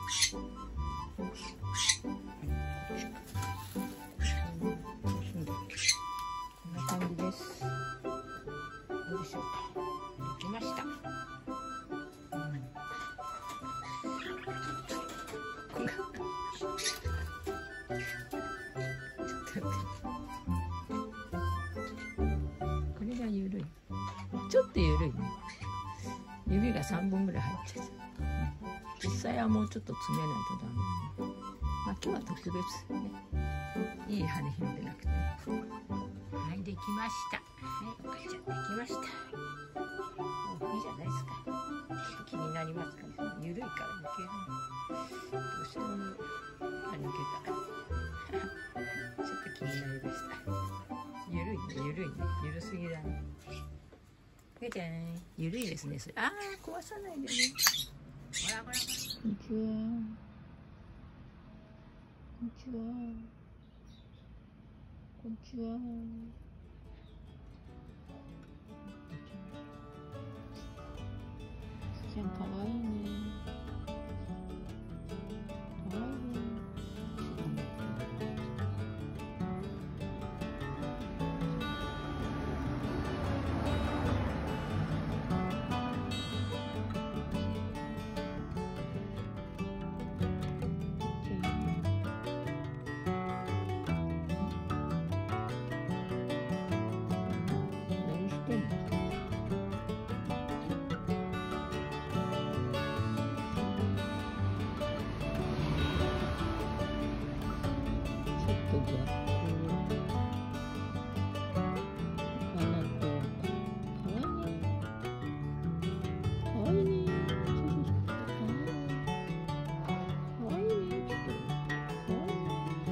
こんな感じです。どうでしょうか。できました。これが緩い。ちょっと緩いね。指が3本ぐらい入っちゃう。実際はもうちょっと詰めないとダメ。まあ今日は特別ね。いい羽広げなくて。はい、できました。はい、お母ちゃんできました。いいじゃないですか。ちょっと気になりますかね。緩いから抜けない。どうしても抜けた。ちょっと気になりました。緩いね、緩いね、緩すぎだね。じゃん、緩いですね。それ、ああ、壊さないでね。ほらほらほら。こんにちは。こんにちは。こんにちは。ちゃん、かわいいね。かわいいね。何してんの？ちょっと逆かなと。かわいいね。かわいいね。かわいいね。ちょっと。かわいいね。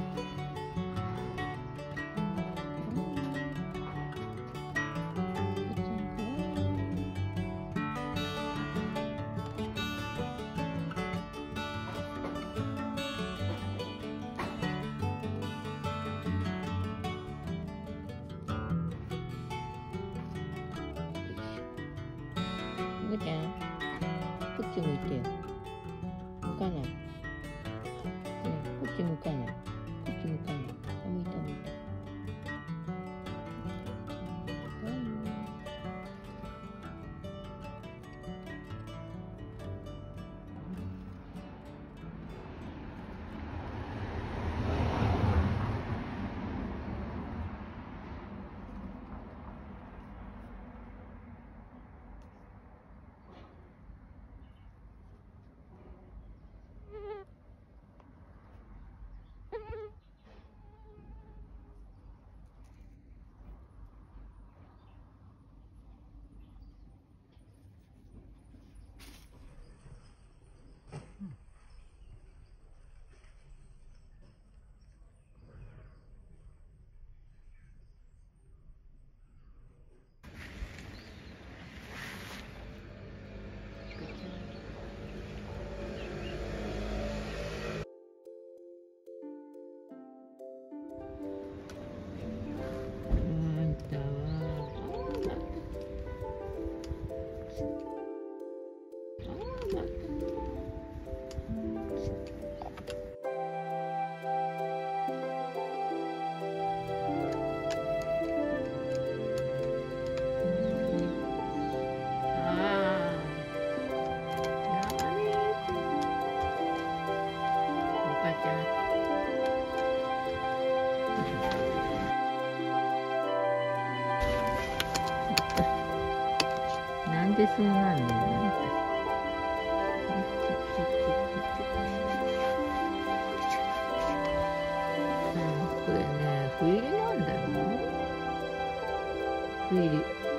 赤ちゃん、こっち向いてよ。向かない。ね、こっち向かない。こっち向かない。あ、向いた向いた。かわいいね。なんでそうなんの？これね、ふ入りなんだよね。ふ入り。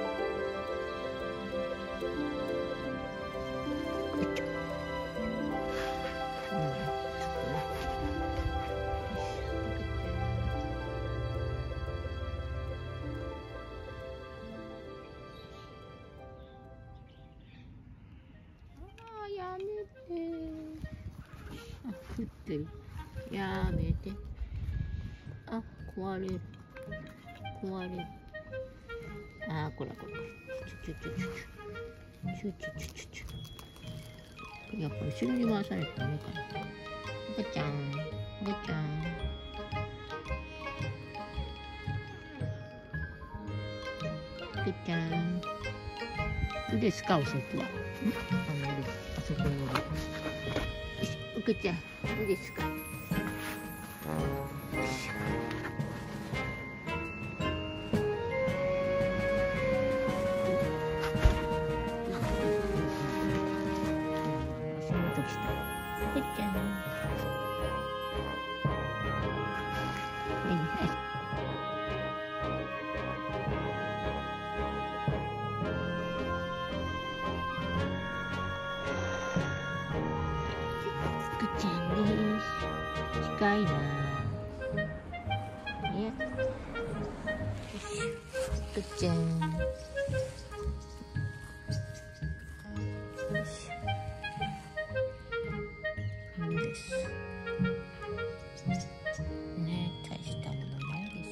やめて。あ、降ってる。やめて。あ、壊れる。壊れる。あ、こらこら。ちょ。こやっぱ後ろに回されたらダメかな。おばちゃん、おばちゃん。おばちゃん。どうですか、お外は。あそこにいる。よし、おばちゃん、どうですか。近いな。ね。ふくちゃん。いいです。ね、大したものないです。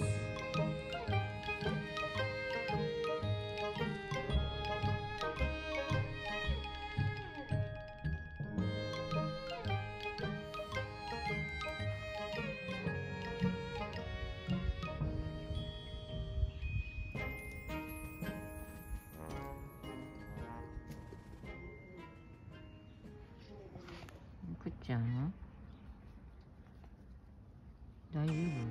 ふくちゃん、大丈夫？